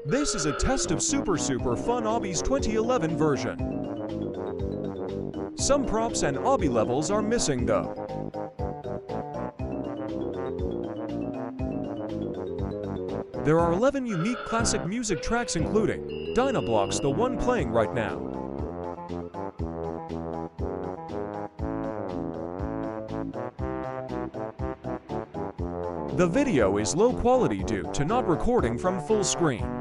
This is a test of Super Fun Obby's 2011 version. Some props and obby levels are missing though. There are 11 unique classic music tracks including ROBLOX, the one playing right now. The video is low quality due to not recording from full screen.